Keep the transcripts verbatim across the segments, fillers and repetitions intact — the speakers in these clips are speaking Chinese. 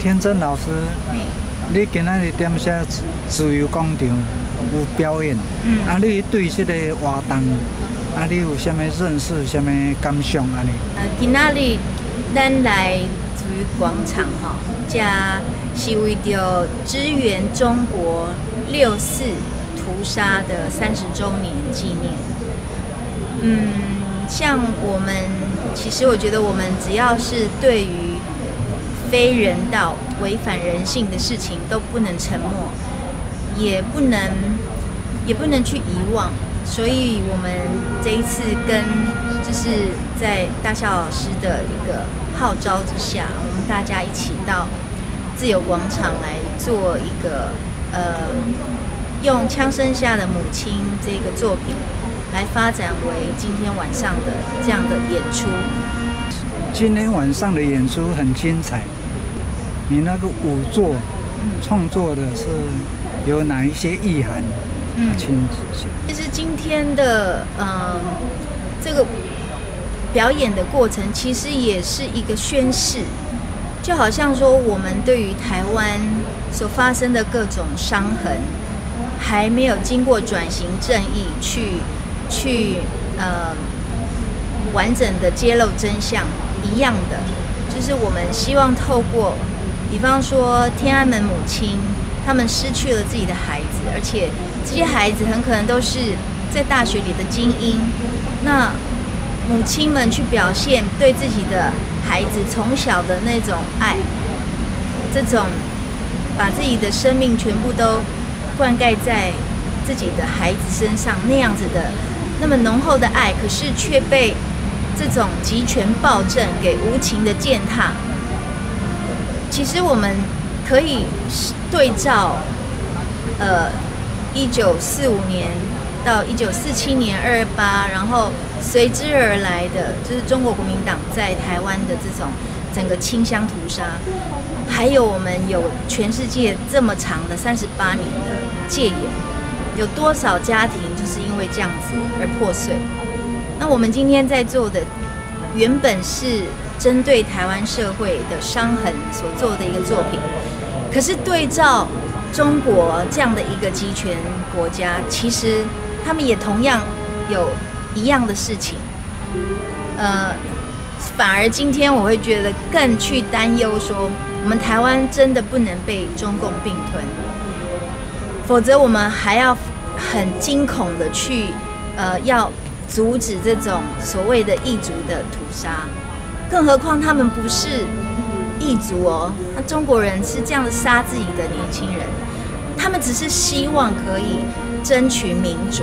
天真老师，你今仔日踮遮自由广场有表演，嗯、啊，你对这个活动，啊，你有啥物认识、啥物感想安尼？ 呃，今仔日咱来自由广场吼，这是为着支援中国六四屠杀的三十周年纪念。嗯，像我们，其实我觉得我们只要是对于非人道、违反人性的事情，都不能沉默，也不能也不能去遗忘。所以我们这一次跟就是在大孝老师的一个号召之下，我们大家一起到自由广场来做一个呃，用枪声下的母亲这个作品来发展为今天晚上的这样的演出。 今天晚上的演出很精彩，你那个舞作创作的是有哪一些意涵？嗯， 其实今天的嗯、呃、这个表演的过程，其实也是一个宣示，就好像说我们对于台湾所发生的各种伤痕，还没有经过转型正义去去呃完整的揭露真相一样的，就是我们希望透过，比方说天安门母亲，他们失去了自己的孩子，而且这些孩子很可能都是在大学里的精英。那母亲们去表现对自己的孩子从小的那种爱，这种把自己的生命全部都灌溉在自己的孩子身上，那样子的那么浓厚的爱，可是却被这种集权暴政给无情的践踏。其实我们可以对照，呃，一九四五年到一九四七年二二八，然后随之而来的就是中国国民党在台湾的这种整个清乡屠杀，还有我们有全世界这么长的三十八年的戒严，有多少家庭就是因为这样子而破碎？那我们今天在做的，原本是针对台湾社会的伤痕所做的一个作品，可是对照中国这样的一个集权国家，其实他们也同样有一样的事情。呃，反而今天我会觉得更去担忧说，我们台湾真的不能被中共并吞，否则我们还要很惊恐的去呃要阻止这种所谓的异族的屠杀。更何况他们不是异族哦，那中国人是这样的杀自己的年轻人，他们只是希望可以争取民主。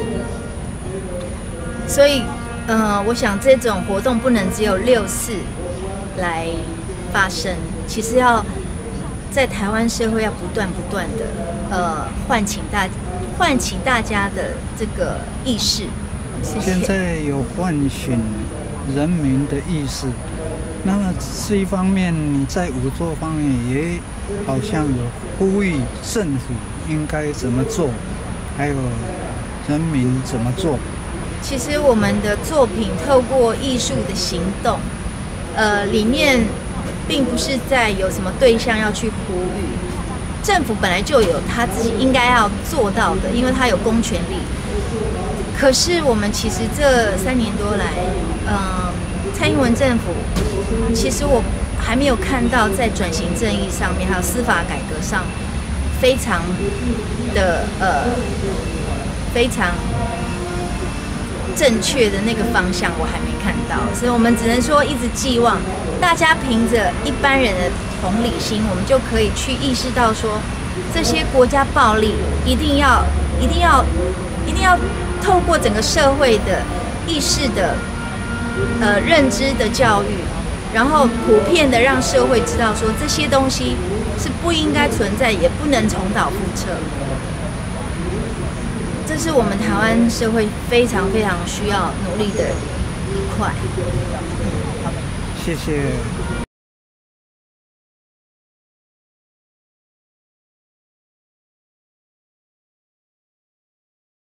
所以，呃，我想这种活动不能只有六四来发生，其实要在台湾社会要不断不断的呃唤醒大唤起大家的这个意识。谢谢。 现在有唤醒人民的意识。那么这一方面，你在舞作方面也好像有呼吁政府应该怎么做，还有人民怎么做。 其实我们的作品透过艺术的行动，呃，里面并不是在有什么对象要去呼吁，政府本来就有他自己应该要做到的，因为他有公权力。可是我们其实这三年多来，嗯、呃，蔡英文政府。其实我还没有看到在转型正义上面，还有司法改革上，非常的呃非常正确的那个方向，我还没看到，所以我们只能说一直寄望大家凭着一般人的同理心，我们就可以去意识到说，这些国家暴力一定要一定要一定要透过整个社会的意识的呃认知的教育。然后普遍的让社会知道说，这些东西是不应该存在，也不能重蹈覆辙。这是我们台湾社会非常非常需要努力的一块。 谢谢。